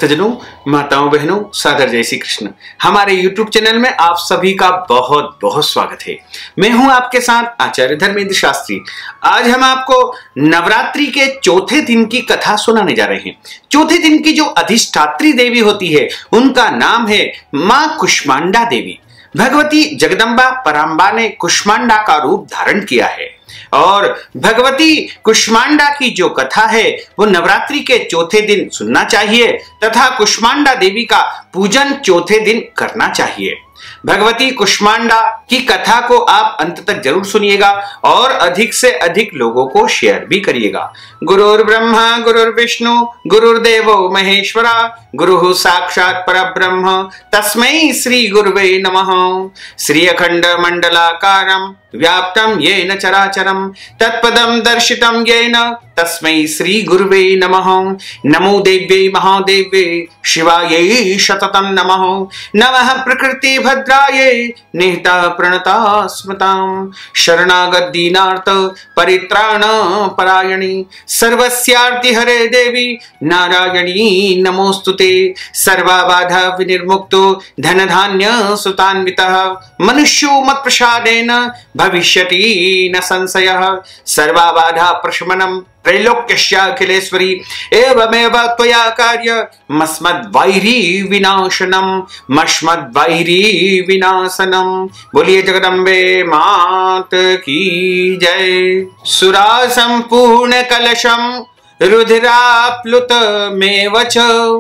भक्तजनों, माताओं, बहनों, सादर जय श्री कृष्ण। हमारे YouTube चैनल में आप सभी का बहुत बहुत स्वागत है। मैं हूं आपके साथ आचार्य धर्मेंद्र शास्त्री। आज हम आपको नवरात्रि के चौथे दिन की कथा सुनाने जा रहे हैं। चौथे दिन की जो अधिष्ठात्री देवी होती है उनका नाम है मां कुष्मांडा देवी। भगवती जगदम्बा परांबा ने कुष्मांडा का रूप धारण किया है और भगवती कुष्मांडा की जो कथा है वो नवरात्रि के चौथे दिन सुनना चाहिए तथा कुष्मांडा देवी का पूजन चौथे दिन करना चाहिए। भगवती कुष्मांडा की कथा को आप अंत तक जरूर सुनिएगा और अधिक से अधिक लोगों को शेयर भी करिएगा। गुरुर्ब्रह्मा गुरुर्विष्णु गुरुर्देवो महेश्वरा गुरुः साक्षात् परब्रह्म तस्मै श्री गुरुवे नमः। श्री अखंड मंडलाकारं व्याप्तं येन चराचरं तत्पदं दर्शितं येन तस्मै श्री गुरुवे नमः। नमो देव्यै महादेव्यै शिवायै शततं नमः। नमः प्रकृति भद्रायै निहिता प्रणता स्मृतां शरणागत दीनार्थ परित्राण परायणी सर्वस्यार्ति हरे देवी नारायणी नमोस्तुते। सर्वबाधा विनिर्मुक्तो धन धान्य सुतान्वितः मनुष्यो मत प्रसादेन भविष्यति न संशयः। सर्वबाधा प्रशमनं त्रैलोक्यस्याखिलेश्वरी एवमेव त्वया कार्य मस्मद्वैरी विनाशनम मस्मद्वैरी विनाशनम। बोलिए जगदम्बे मात की जय। सुरा संपूर्ण कलशम रुधिराप्लुत मेव च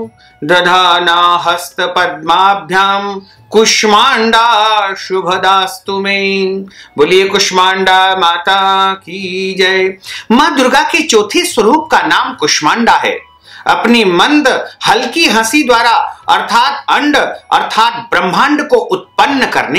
दधाना हस्त पद्माभ्याम कुष्मांडा शुभदास्तु में। बोलिए कुष्मांडा माता की जय। मां दुर्गा के चौथे स्वरूप का नाम कुष्मांडा है। अपनी मंद हल्की हंसी द्वारा अर्थात अंड अर्थात ब्रह्मांड को उत्पन्न करने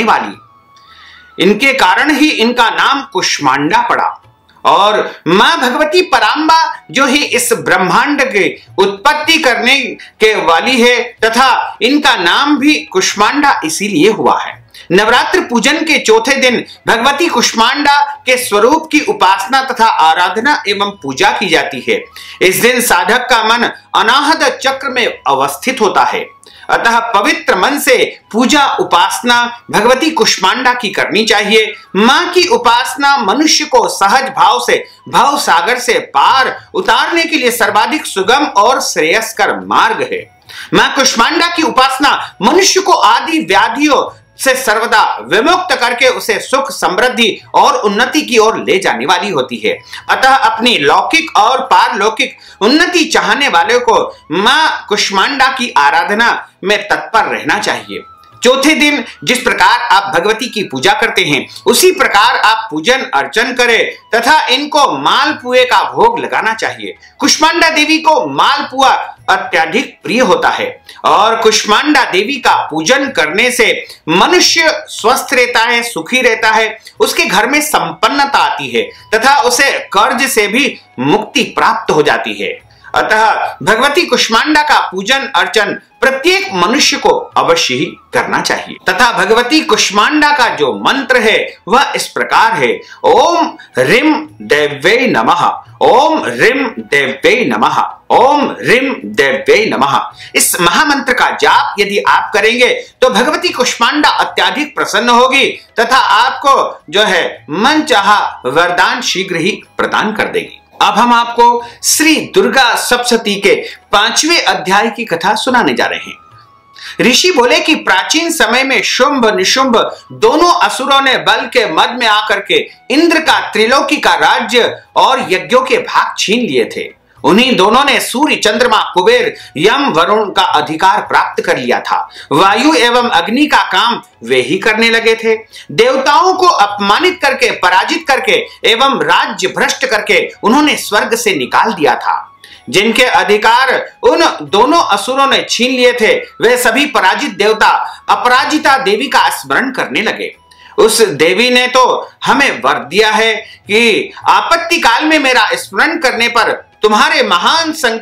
वाली, इनके कारण ही इनका नाम कुष्मांडा पड़ा। और मां भगवती परांबा जो ही इस ब्रह्मांड के उत्पत्ति करने के वाली है तथा इनका नाम भी कुष्मांडा इसीलिए हुआ है। नवरात्र पूजन के चौथे दिन भगवती कुष्मांडा के स्वरूप की उपासना तथा आराधना एवं पूजा की जाती है। इस दिन साधक का मन अनाहत चक्र में अवस्थित होता है, अतः पवित्र मन से पूजा उपासना भगवती कुष्मांडा की करनी चाहिए। मां की उपासना मनुष्य को सहज भाव से भव सागर से पार उतारने के लिए सर्वाधिक सुगम और श्रेयस्कर मार्ग है। मां कुष्मांडा की उपासना मनुष्य को आदि व्याधियों से सर्वदा विमुक्त करके उसे सुख समृद्धि और उन्नति की ओर ले जाने वाली होती है। अतः अपनी लौकिक और पारलौकिक उन्नति चाहने वाले को मां कुष्मांडा की आराधना में तत्पर रहना चाहिए। चौथे दिन जिस प्रकार आप भगवती की पूजा करते हैं उसी प्रकार आप पूजन अर्चन करें तथा इनको मालपुए का भोग लगाना चाहिए। कुष्मांडा देवी को मालपुआ अत्यधिक प्रिय होता है और कुष्मांडा देवी का पूजन करने से मनुष्य स्वस्थ रहता है, सुखी रहता है, उसके घर में संपन्नता आती है तथा उसे कर्ज से भी मुक्ति प्राप्त हो जाती है। अतः भगवती कुष्मांडा का पूजन अर्चन प्रत्येक मनुष्य को अवश्य ही करना चाहिए। तथा भगवती कुष्मांडा का जो मंत्र है वह इस प्रकार है। ओम ह्रीं देव्यै नमः, ओम ह्रीं देव्यै नमः, ओम ह्रीं देव्यै नमः। इस महामंत्र का जाप यदि आप करेंगे तो भगवती कुष्मांडा अत्यधिक प्रसन्न होगी तथा आपको जो है मनचाहा वरदान शीघ्र ही प्रदान कर देगी। अब हम आपको श्री दुर्गा सप्तशती के 5वें अध्याय की कथा सुनाने जा रहे हैं। ऋषि बोले कि प्राचीन समय में शुंभ निशुंभ दोनों असुरों ने बल के मद में आकर के इंद्र का त्रिलोकी का राज्य और यज्ञों के भाग छीन लिए थे। उन्हीं दोनों ने सूर्य चंद्रमा कुबेर यम वरुण का अधिकार प्राप्त कर लिया था। वायु एवं अग्नि का काम वे ही करने लगे थे। देवताओं को अपमानित करके पराजित करके एवं राज्य भ्रष्ट करके उन्होंने स्वर्ग से निकाल दिया था। जिनके अधिकार उन दोनों असुरों ने छीन लिए थे वे सभी पराजित देवता अपराजिता देवी का स्मरण करने लगे। उस देवी ने तो हमें वर दिया है कि आपत्ति काल में मेरा स्मरण करने पर तुम्हारे महान संकट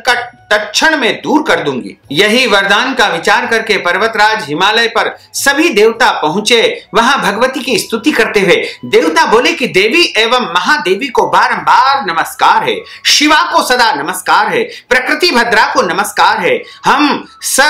तत्क्षण में दूर कर दूंगी। यही वरदान का विचार करके पर्वतराज हिमालय पर सभी देवता पहुंचे। वहां भगवती की स्तुति करते हुए देवता बोले कि देवी एवं महादेवी को बारंबार नमस्कार है, शिवा को सदा नमस्कार है, प्रकृति भद्रा को नमस्कार है। हम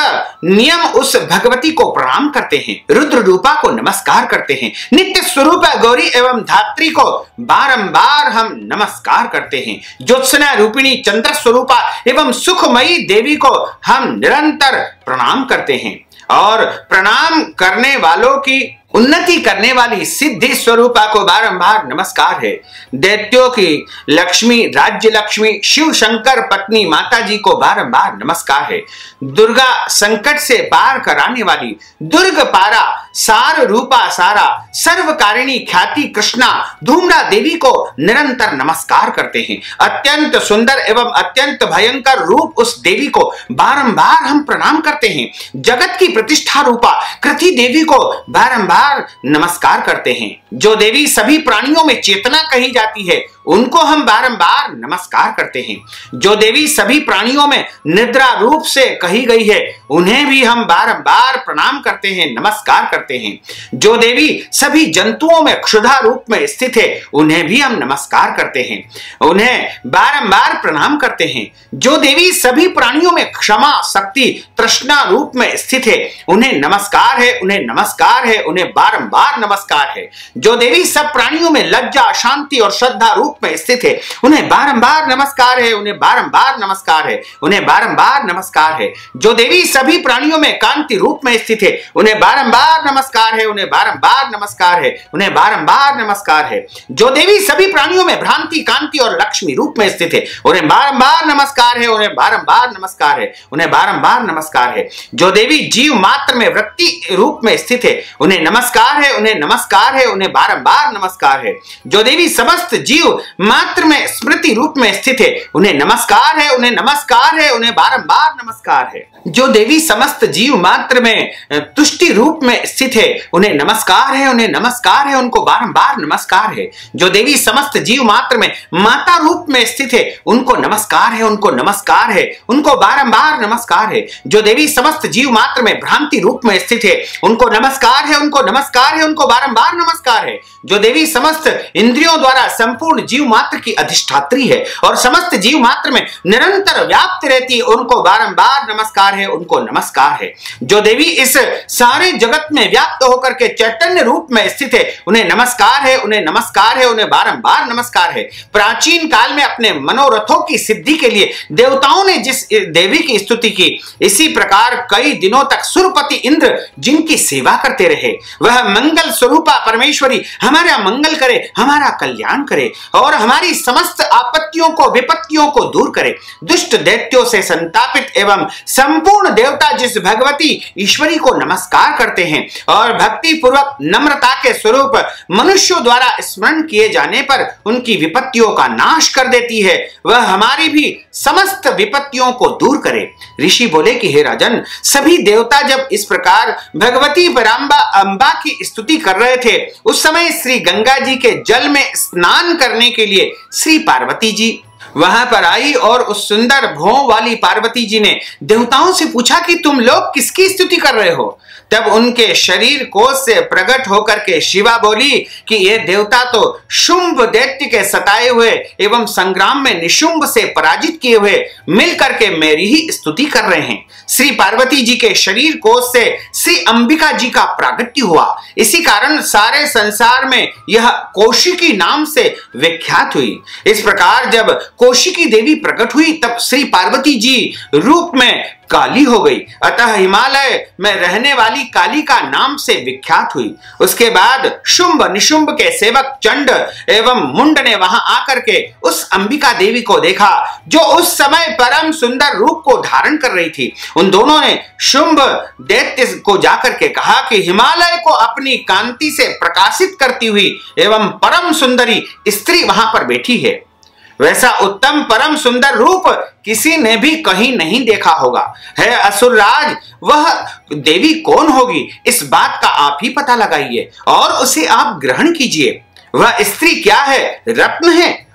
नियम उस भगवती को प्रणाम करते हैं, रुद्र रूपा को नमस्कार करते हैं, नित्य स्वरूप गौरी एवं धात्री को बारंबार हम नमस्कार करते हैं, ज्योत्सना रूपिणी चंद्र स्वरूपा एवं सुखमयी देवी को हम निरंतर प्रणाम करते हैं। और प्रणाम करने वालों की उन्नति करने वाली सिद्धि स्वरूपा को बारंबार नमस्कार है। दैत्यों की लक्ष्मी, राज्य लक्ष्मी, शिव शंकर पत्नी माता जी को बारंबार नमस्कार है। दुर्गा संकट से पार कराने वाली दुर्ग पारा, सार रूपा सारा, सर्वकारिणी ख्याति कृष्णा धूम्रा देवी को निरंतर नमस्कार करते हैं। अत्यंत सुंदर एवं अत्यंत भयंकर रूप उस देवी को बारंबार हम प्रणाम करते हैं। जगत की प्रतिष्ठा रूपा कृति देवी को बारंबार नमस्कार करते हैं। जो देवी सभी प्राणियों में चेतना कही जाती है उनको हम बारंबार नमस्कार करते हैं। जो देवी सभी प्राणियों में निद्रा रूप से कही गई है उन्हें भी हम बारंबार प्रणाम करते हैं, नमस्कार करते हैं। जो देवी सभी जंतुओं में क्षुधा रूप में स्थित है उन्हें भी हम नमस्कार करते हैं, उन्हें बारंबार प्रणाम करते हैं। जो देवी सभी प्राणियों में क्षमा, शक्ति, तृष्णा रूप में स्थित है उन्हें नमस्कार है, उन्हें नमस्कार है, उन्हें बारंबार नमस्कार है। जो देवी सब प्राणियों में लज्जा, शांति और श्रद्धा रूप में स्थित है उन्हें बारंबार नमस्कार है, उन्हें बारंबार नमस्कार है, उन्हें बारंबार नमस्कार है। जो देवी सभी प्राणियों में कांति रूप में स्थित है उन्हें बारंबार नमस्कार है, उन्हें बारंबार नमस्कार है, उन्हें बारंबार नमस्कार है। जो देवी सभी प्राणियों में भ्रांति, कांति और लक्ष्मी रूप में स्थित है उन्हें बारंबार नमस्कार है, उन्हें बारंबार नमस्कार है, उन्हें बारंबार नमस्कार है। जो देवी जीव मात्र में वृत्ति रूप में स्थित है उन्हें नमस्कार है, उन्हें नमस्कार है, उन्हें बारंबार नमस्कार है। जो देवी समस्त जीव मात्र में स्मृति रूप में स्थित है उन्हें नमस्कार है, उन्हें नमस्कार है, उन्हें बारंबार नमस्कार है। जो देवी समस्त जीव मात्र में तुष्टि रूप में स्थित है उन्हें नमस्कार है, उन्हें नमस्कार है, उनको बारंबार नमस्कार है। जो देवी समस्त जीव मात्र में माता रूप में स्थित है उनको नमस्कार है, उनको नमस्कार है, उनको बारंबार नमस्कार है। जो देवी समस्त जीव मात्र में भ्रांति रूप में स्थित है उनको नमस्कार है, उनको नमस्कार है, उनको बारंबार नमस्कार है। जो देवी समस्त इंद्रियों द्वारा संपूर्ण जीव मात्र की अधिष्ठात्री है और समस्त जीव मात्र में निरंतर व्याप्त रहती है उनको बारंबार नमस्कार है, उनको नमस्कार है। जो देवी इस सारे जगत में व्याप्त होकर के चैतन्य रूप में स्थित है उन्हें नमस्कार है, उन्हें नमस्कार है, उन्हें बारंबार नमस्कार है। प्राचीन काल में अपने मनोरथों की सिद्धि के लिए देवताओं ने जिस देवी की स्तुति की, इसी प्रकार कई दिनों तक सुरपति इंद्र जिनकी सेवा करते रहे, वह मंगल स्वरूपा परमेश्वरी हमारा मंगल करे, हमारा कल्याण करे और हमारी समस्त आपत्तियों को, विपत्तियों को दूर करे। दुष्ट दैत्यों से संतापित एवं संपूर्ण देवता जिस भगवती ईश्वरी को नमस्कार करते हैं और भक्ति पूर्वक नम्रता के स्वरूप मनुष्यों द्वारा स्मरण किए जाने पर उनकी विपत्तियों का नाश कर देती है, वह हमारी भी समस्त विपत्तियों को दूर करे। ऋषि बोले कि हे राजन, सभी देवता जब इस प्रकार भगवती पराम्बा अंबा की स्तुति कर रहे थे उस समय श्री गंगा जी के जल में स्नान करने के लिए श्री पार्वती जी वहां पर आई और उस सुंदर भौं वाली पार्वती जी ने देवताओं से पूछा कि तुम लोग किसकी स्तुति कर रहे हो। तब उनके शरीर कोश से प्रकट होकर के शिवा बोली कि ये देवता तो शुंभ दैत्य के सताए हुए एवं संग्राम में निशुंभ से पराजित किए हुए मिलकर के मेरी ही स्तुति कर रहे हैं। श्री पार्वती जी के शरीर कोश से श्री अंबिका जी का प्रागट्य हुआ, इसी कारण सारे संसार में यह कौशिकी नाम से विख्यात हुई। इस प्रकार जब कौशिकी देवी प्रकट हुई तब श्री पार्वती जी रूप में काली हो गई, अतः हिमालय में रहने वाली काली का नाम से विख्यात हुई। उसके बाद शुंभ निशुंभ के सेवक चंड एवं मुंड ने वहां आकर के उस अंबिका देवी को देखा जो उस समय परम सुंदर रूप को धारण कर रही थी। उन दोनों ने शुंभ दैत्य को जाकर के कहा कि हिमालय को अपनी कांति से प्रकाशित करती हुई एवं परम सुंदरी स्त्री वहां पर बैठी है, वैसा उत्तम परम सुंदर रूप किसी ने भी कहीं नहीं देखा होगा। है असुरराज, वह देवी कौन होगी, इस बात का आप ही पता लगाइए और उसे आप ग्रहण कीजिए। वह स्त्री क्या है, रत्न है,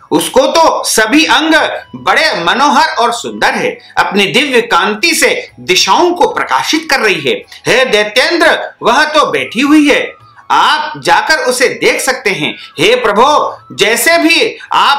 उसको तो सभी अंग बड़े मनोहर और सुंदर है, अपनी दिव्य कांति से दिशाओं को प्रकाशित कर रही है। हे दैत्येंद्र, वह तो बैठी हुई है, आप जाकर उसे देख सकते हैं। हे प्रभु, जैसे भी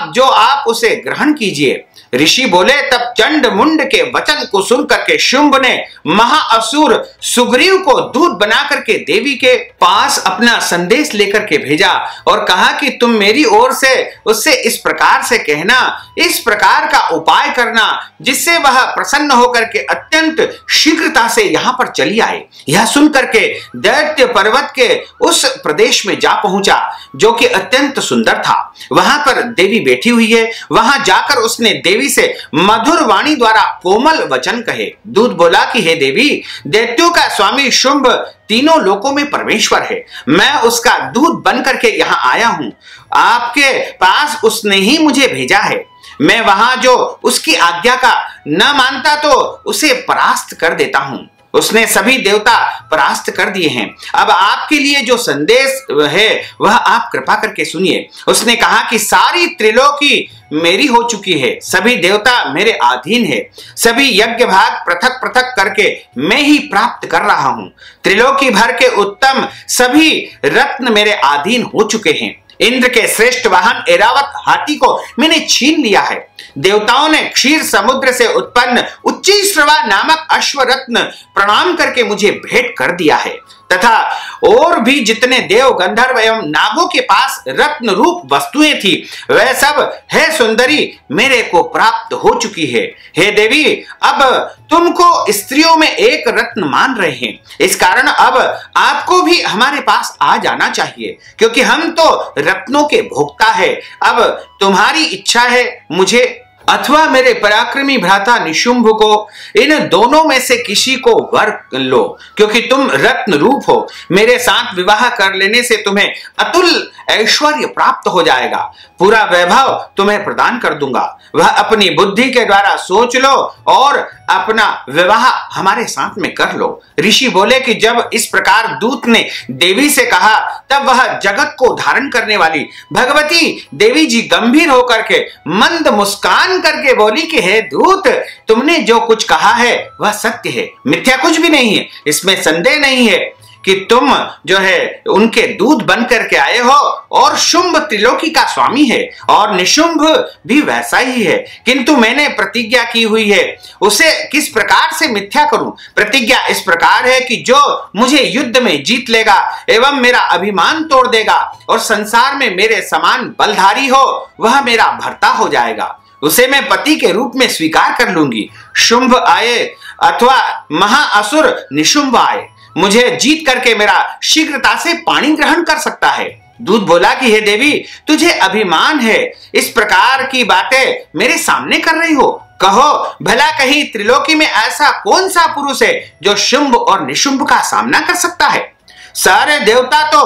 आप उसे ग्रहण कीजिए। ऋषि बोले। तब चंड मुंड के वचन को सुनकर के शुंभ ने महाअसुर सुग्रीव को दूत बना करके देवी के पास अपना संदेश लेकर के भेजा और कहा कि तुम मेरी ओर से उससे इस प्रकार से कहना, इस प्रकार का उपाय करना जिससे वह प्रसन्न होकर के अत्यंत शीघ्रता से यहाँ पर चली आए। यह सुनकर के दैत्य पर्वत के उस प्रदेश में जा पहुंचा जो कि अत्यंत सुंदर था। वहां पर देवी बैठी हुई है। वहां जाकर उसने देवी से मधुर वाणी द्वारा कोमल वचन कहे। दूत बोला कि हे देवी, दैत्यों का स्वामी शुंभ तीनों लोकों में परमेश्वर है। मैं उसका दूत बनकर के यहाँ आया हूं। आपके पास उसने ही मुझे भेजा है। मैं वहां जो उसकी आज्ञा का न मानता तो उसे परास्त कर देता हूं। उसने सभी देवता परास्त कर दिए हैं। अब आपके लिए जो संदेश है वह आप कृपा करके सुनिए। उसने कहा कि सारी त्रिलोकी मेरी हो चुकी है, सभी देवता मेरे अधीन है, सभी यज्ञ भाग पृथक पृथक करके मैं ही प्राप्त कर रहा हूं। त्रिलोकी भर के उत्तम सभी रत्न मेरे अधीन हो चुके हैं। इंद्र के श्रेष्ठ वाहन ऐरावत हाथी को मैंने छीन लिया है। देवताओं ने क्षीर समुद्र से उत्पन्न उच्चैःश्रवा नामक अश्वरत्न प्रणाम करके मुझे भेंट कर दिया है तथा और भी जितने देव गंधर्व एवं नागों के पास रत्न रूप वस्तुएं थी वह सब है सुंदरी मेरे को प्राप्त हो चुकी है। हे देवी, अब तुमको स्त्रियों में एक रत्न मान रहे हैं, इस कारण अब आपको भी हमारे पास आ जाना चाहिए, क्योंकि हम तो रत्नों के भोक्ता है। अब तुम्हारी इच्छा है मुझे अथवा मेरे पराक्रमी भ्राता निशुंभ को, इन दोनों में से किसी को वर लो, क्योंकि तुम रत्न रूप हो। मेरे साथ विवाह कर लेने से तुम्हें अतुल ऐश्वर्य प्राप्त हो जाएगा, पूरा वैभव तुम्हें प्रदान कर दूंगा। वह अपनी बुद्धि के द्वारा सोच लो और अपना विवाह हमारे साथ में कर लो। ऋषि बोले कि जब इस प्रकार दूत ने देवी से कहा तब वह जगत को धारण करने वाली भगवती देवी जी गंभीर होकर के मंद मुस्कान करके बोली कि हे दूत, तुमने जो कुछ कहा है वह सत्य है, मिथ्या कुछ भी नहीं है। इसमें संदेह नहीं है कि तुम जो है उनके दूत बन करके आए हो और शुंभ त्रिलोकी का स्वामी है और निशुंभ भी वैसा ही है, किंतु मैंने प्रतिज्ञा की हुई है, उसे किस प्रकार से मिथ्या करूं। प्रतिज्ञा इस प्रकार है कि जो मुझे युद्ध में जीत लेगा एवं मेरा अभिमान तोड़ देगा और संसार में मेरे समान बलधारी हो वह मेरा भर्ता हो जाएगा, उसे मैं पति के रूप में स्वीकार कर लूंगी। शुंभ आए अथवा महाअसुर निशुंभ आए, मुझे जीत करके मेरा शीघ्रता से पाणी ग्रहण कर सकता है। दूत बोला कि हे देवी, तुझे अभिमान है, इस प्रकार की बातें मेरे सामने कर रही हो। कहो भला कहीं त्रिलोकी में ऐसा कौन सा पुरुष है जो शुंभ और निशुंभ का सामना कर सकता है। सारे देवता तो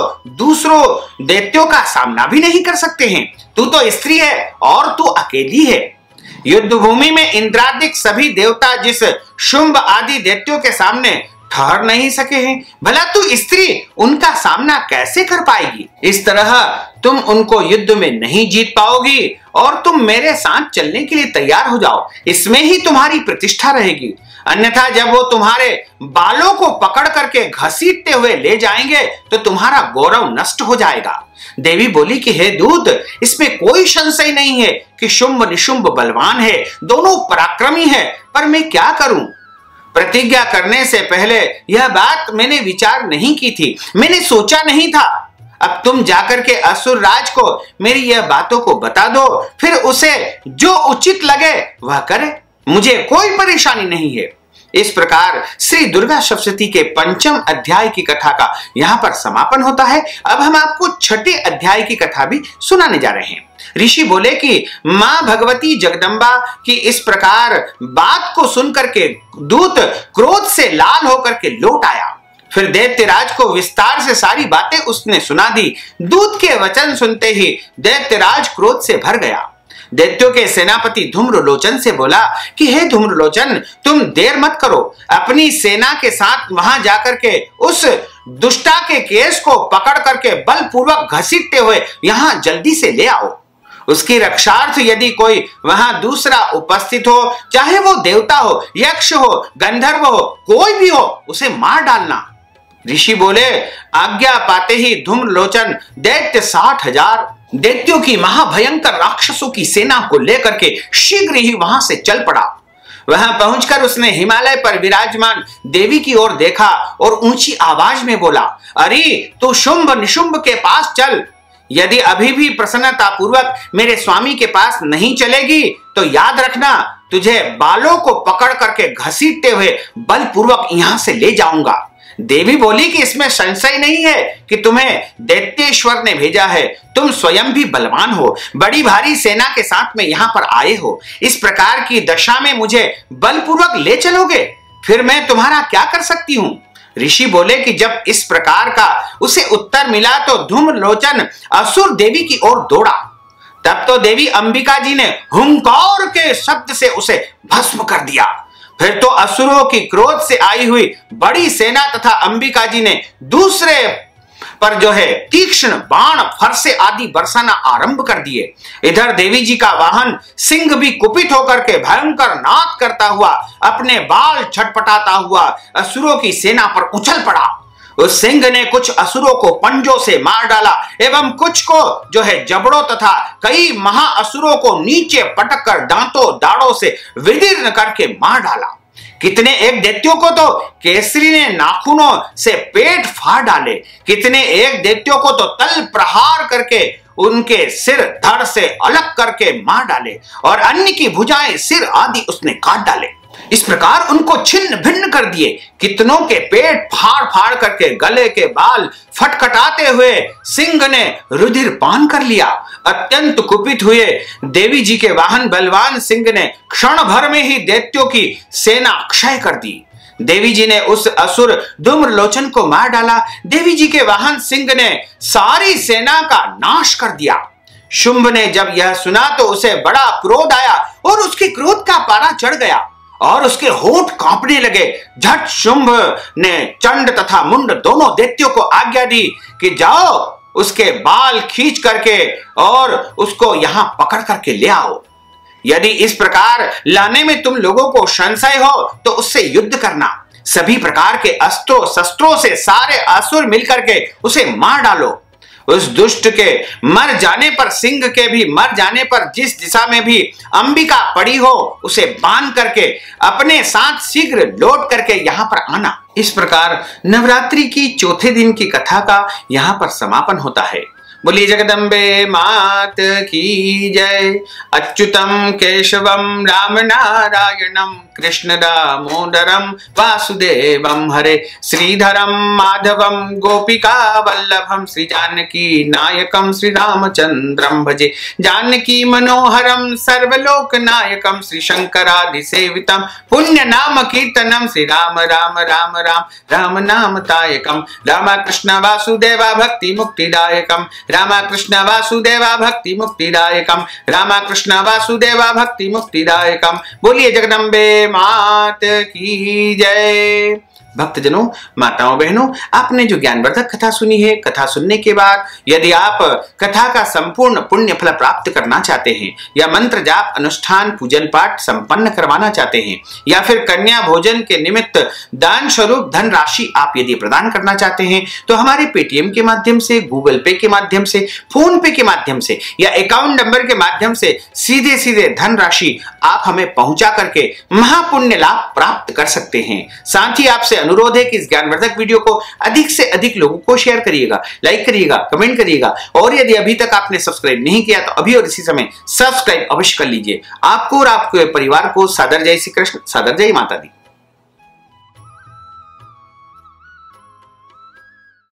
दूसरों दैत्यों का सामना भी नहीं कर सकते हैं, तू तो स्त्री है और तू अकेली है। युद्ध भूमि में इंद्रादिक सभी देवता जिस शुंभ आदि दैत्यों के सामने ठहर नहीं सके हैं, भला तू स्त्री उनका सामना कैसे कर पाएगी। इस तरह तुम उनको युद्ध में नहीं जीत पाओगी और तुम मेरे साथ चलने के लिए तैयार हो जाओ, इसमें ही तुम्हारी प्रतिष्ठा रहेगी। अन्यथा जब वो तुम्हारे बालों को पकड़ करके घसीटते हुए ले जाएंगे तो तुम्हारा गौरव नष्ट हो जाएगा। देवी बोली कि हे दूत, इसमें कोई संशय नहीं है कि शुंभ निशुंभ बलवान है, दोनों पराक्रमी है, पर मैं क्या करूं। प्रतिज्ञा करने से पहले यह बात मैंने विचार नहीं की थी, मैंने सोचा नहीं था। अब तुम जाकर के असुर राज को मेरी यह बातों को बता दो, फिर उसे जो उचित लगे वह करे, मुझे कोई परेशानी नहीं है। इस प्रकार श्री दुर्गा सप्तशती के 5वें अध्याय की कथा का यहाँ पर समापन होता है। अब हम आपको 6ठे अध्याय की कथा भी सुनाने जा रहे हैं। ऋषि बोले कि मां भगवती जगदम्बा की इस प्रकार बात को सुनकर के दूत क्रोध से लाल होकर के लौट आया। फिर दैत्यराज को विस्तार से सारी बातें उसने सुना दी। दूत के वचन सुनते ही दैत्यराज क्रोध से भर गया। दैत्यों के सेनापति धूम्रलोचन से बोला कि हे धूम्रलोचन, तुम देर मत करो, अपनी सेना के साथ वहां जाकर के उस दुष्टा के केस को पकड़ करके बलपूर्वक घसीटते हुए यहां जल्दी से ले आओ। उसकी रक्षार्थ यदि कोई वहां दूसरा उपस्थित हो, चाहे वो देवता हो, यक्ष हो, गंधर्व हो, कोई भी हो, उसे मार डालना। ऋषि बोले, आज्ञा पाते ही धूम्रलोचन दैत्य 60,000 दैत्यों की महाभयंकर राक्षसों की सेना को लेकर के शीघ्र ही वहां से चल पड़ा। वहां पहुंचकर उसने हिमालय पर विराजमान देवी की ओर देखा और ऊंची आवाज में बोला, अरे तू शुंभ निशुंभ के पास चल। यदि अभी भी प्रसन्नता पूर्वक मेरे स्वामी के पास नहीं चलेगी तो याद रखना, तुझे बालों को पकड़ करके घसीटते हुए बलपूर्वक यहां से ले जाऊंगा। देवी बोली कि इसमें संशय नहीं है कि तुम्हें दैत्येश्वर ने भेजा है। तुम स्वयं भी बलवान हो, बड़ी भारी सेना के साथ में यहां पर आए हो। इस प्रकार की दशा में मुझे बलपूर्वक ले चलोगे, फिर मैं तुम्हारा क्या कर सकती हूं? ऋषि बोले कि जब इस प्रकार का उसे उत्तर मिला तो धूम्रलोचन असुर देवी की ओर दौड़ा। तब तो देवी अंबिका जी ने हुंकार के शब्द से उसे भस्म कर दिया। फिर तो असुरों की क्रोध से आई हुई बड़ी सेना तथा अंबिका जी ने दूसरे पर तीक्ष्ण बाण, फरसे आदि बरसाना आरंभ कर दिए। इधर देवी जी का वाहन सिंह भी कुपित होकर के भयंकर नाद करता हुआ, अपने बाल छटपटाता हुआ असुरों की सेना पर उछल पड़ा। उस सिंह ने कुछ असुरों को पंजों से मार डाला एवं कुछ को जबड़ों तथा कई महाअसुरों को नीचे पटक कर दांतों दाढ़ों से विदीर्ण करके मार डाला। कितने एक दैत्यों को तो केसरी ने नाखूनों से पेट फाड़ डाले, कितने एक दैत्यों को तो तल प्रहार करके उनके सिर धड़ से अलग करके मार डाले और अन्य की भुजाएं, सिर आदि उसने काट डाले। इस प्रकार उनको छिन्न भिन्न कर दिए। कितनों के पेट फाड़ फाड़ करके गले के बाल फटखटाते हुए सिंह ने रुधिर पान कर लिया। अत्यंत कुपित हुए देवी जी के वाहन बलवान सिंह ने क्षण भर में ही दैत्यों की सेना क्षय कर दी। देवी जी ने उस असुर धूम्रलोचन को मार डाला। देवी जी के वाहन सिंह ने सारी सेना का नाश कर दिया। शुंभ ने जब यह सुना तो उसे बड़ा क्रोध आया और उसके क्रोध का पारा चढ़ गया और उसके होंठ कांपने लगे। झट शुंभ ने चंड तथा मुंड दोनों दैत्यों को आज्ञा दी कि जाओ उसके बाल खींच करके और उसको यहां पकड़ करके ले आओ। यदि इस प्रकार लाने में तुम लोगों को संशय हो तो उससे युद्ध करना। सभी प्रकार के अस्त्रों शस्त्रों से सारे असुर मिलकर के उसे मार डालो। उस दुष्ट के मर जाने पर, सिंह के भी मर जाने पर जिस दिशा में भी अंबिका पड़ी हो उसे बांध करके अपने साथ शीघ्र लौट करके यहां पर आना। इस प्रकार नवरात्रि की चौथे दिन की कथा का यहां पर समापन होता है। बोलिए जगदम्बे मात की जय। अच्युतम केशवम राम नारायणम कृष्ण दामोदरम वासुदेवम हरे श्रीधरम माधवम गोपिका वल्लभम श्री जानकी नायकम श्री रामचंद्रम भजे। जानकी मनोहरम सर्वलोक नायकम श्री शंकरादि सेवितम पुण्य नाम कीर्तनम श्री राम राम राम राम राम नाम तायकम। रामकृष्ण वासुदेवा भक्ति मुक्तिदायकम। रामकृष्ण वासुदेवा भक्ति मुक्तिदायकम। रामकृष्ण वासुदेवा भक्ति मुक्तिदायकम। बोलिए जगदम्बे मात की जय। भक्तजनों, माताओं बहनों, आपने जो ज्ञानवर्धक कथा सुनी है, कथा सुनने के बाद यदि आप कथा का संपूर्ण पुण्य फल प्राप्त करना चाहते हैं या मंत्र जाप अनुष्ठान पूजन पाठ संपन्न करवाना चाहते हैं या फिर कन्या भोजन के निमित्त दान स्वरूप धन राशि आप यदि प्रदान करना चाहते हैं तो हमारे पेटीएम के माध्यम से, गूगल पे के माध्यम से, फोन पे के माध्यम से या अकाउंट नंबर के माध्यम से सीधे सीधे धन राशि आप हमें पहुंचा करके महापुण्य लाभ प्राप्त कर सकते हैं। साथ ही आपसे अनुरोध है कि इस ज्ञानवर्धक वीडियो को अधिक से अधिक लोगों को शेयर करिएगा, लाइक करिएगा, कमेंट करिएगा और यदि अभी तक आपने सब्सक्राइब नहीं किया तो अभी और इसी समय सब्सक्राइब अवश्य कर लीजिए। आपको और आपके परिवार को सादर जय श्री कृष्ण, सादर जय माता दी।